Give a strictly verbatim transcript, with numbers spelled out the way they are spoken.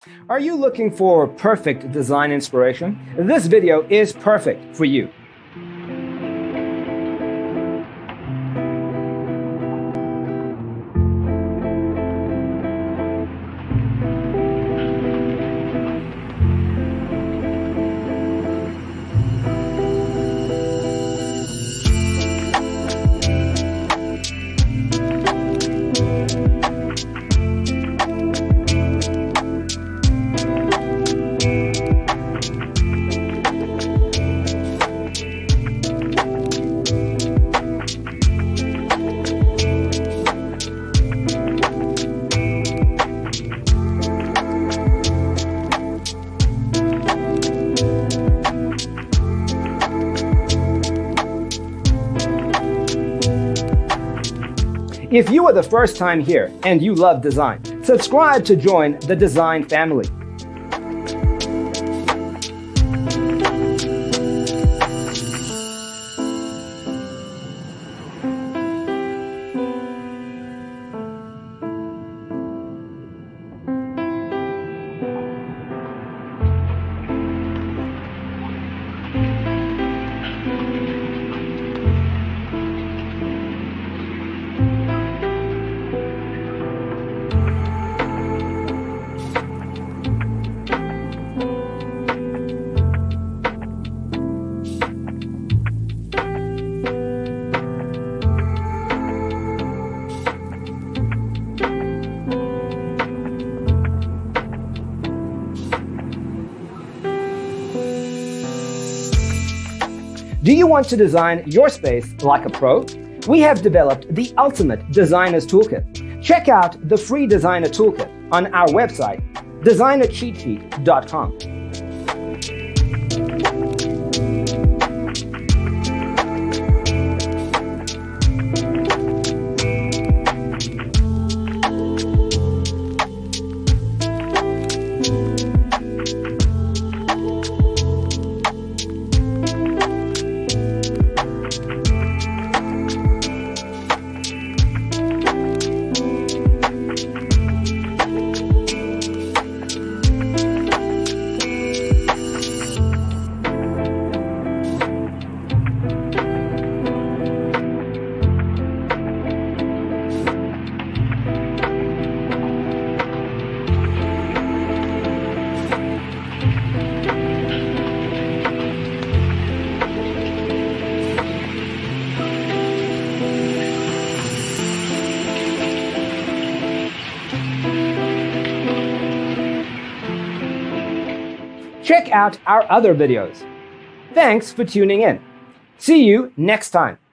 Are you looking for perfect design inspiration? This video is perfect for you. If you are the first time here and you love design, subscribe to join the design family. Do you want to design your space like a pro? We have developed the ultimate designer's toolkit. Check out the free designer toolkit on our website, designer cheat sheet dot com. Check out our other videos. Thanks for tuning in. See you next time.